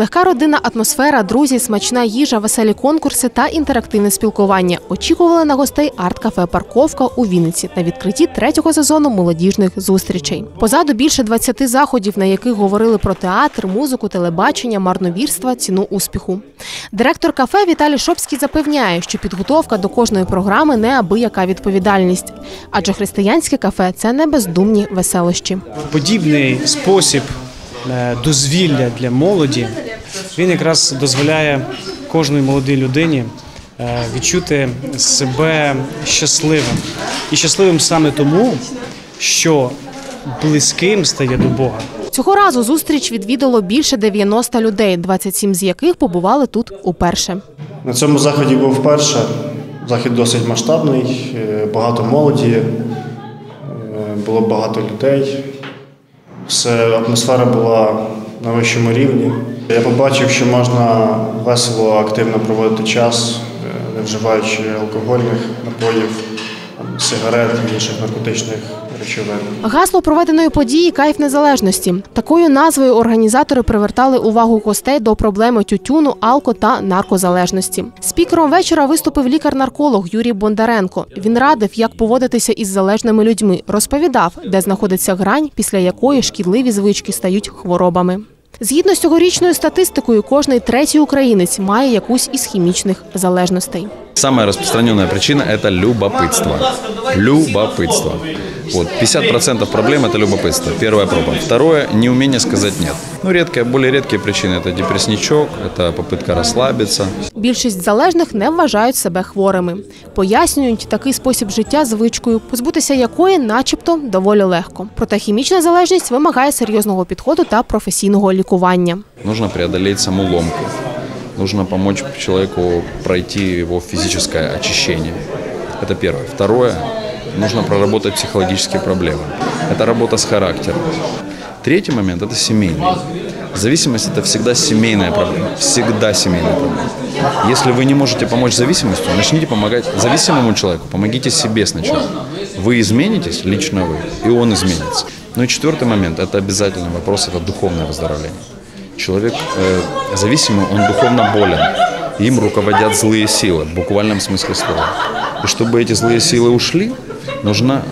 Легка родинна атмосфера, друзі, смачна їжа, веселі конкурси та інтерактивне спілкування. Очікували на гостей арт-кафе «Парковка» у Вінниці на відкритті 3-го сезону молодіжних зустрічей. Позаду більше 20 заходів, на яких говорили про театр, музику, телебачення, марновірства, ціну успіху. Директор кафе Віталій Шопський запевняє, що підготовка до кожної програми – неабияка відповідальність. Адже християнське кафе – це не бездумні веселощі. Подібний спосіб дозвілля для молоді, він якраз дозволяє кожній молодій людині відчути себе щасливим. І щасливим саме тому, що близьким стає до Бога. Цього разу зустріч відвідало більше 90 людей, 27 з яких побували тут уперше. На цьому заході був вперше. Захід досить масштабний, багато молоді, було багато людей. Атмосфера була на вищому рівні. Я побачив, що можна весело, активно проводити час, не вживаючи алкогольних напоїв, сигарет і інших наркотичних речовин. Гасло проведеної події «Кайф незалежності». Такою назвою організатори привертали увагу гостей до проблеми тютюну, алко- та наркозалежності. Спікером вечора виступив лікар-нарколог Юрій Бондаренко. Він радив, як поводитися із залежними людьми, розповідав, де знаходиться грань, після якої шкідливі звички стають хворобами. Згідно з цьогорічною статистикою, кожний третій українець має якусь із хімічних залежностей. Самая распространенная причина – это любопытство. Любопытство. Вот, 50% проблем – это любопытство. Первая проба. Второе – неумение сказать «нет». Более редкие причины – это депрессничок, это попытка расслабиться. Більшість залежних не вважають себе хворими. Пояснюють такий спосіб життя звичкою, позбутися якої начебто доволі легко. Проте хімічна залежність вимагає серйозного підходу та професійного лікування. Нужно преодолеть саму ломку. Нужно помочь человеку пройти его физическое очищение. Это первое. Второе. Нужно проработать психологические проблемы. Это работа с характером. Третий момент – это семейный. Зависимость – это всегда семейная проблема. Всегда семейная проблема. Если вы не можете помочь зависимости, начните помогать зависимому человеку. Помогите себе сначала. Вы изменитесь, лично вы, и он изменится. Ну и четвертый момент – это обязательный вопрос – это духовное выздоровление. Человек зависимый, он духовно болен. Им руководят злые силы, в буквальном смысле слова. И чтобы эти злые силы ушли, нужно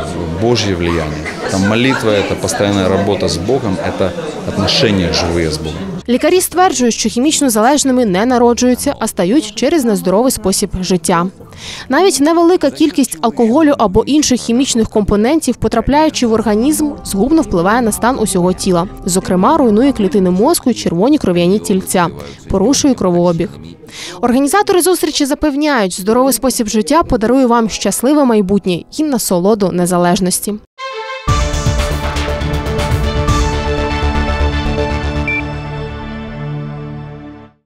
Божье влияние. Там молитва – это постоянная работа с Богом, это отношения живые с Богом. Лікарі стверджують, що хімічно залежними не народжуються, а стають через нездоровий спосіб життя. Навіть невелика кількість алкоголю або інших хімічних компонентів, потрапляючи в організм, згубно впливає на стан усього тіла. Зокрема, руйнує клітини мозку і червоні кров'яні тільця, порушує кровообіг. Організатори зустрічі запевняють, здоровий спосіб життя подарує вам щасливе майбутнє і насолоду незалежності.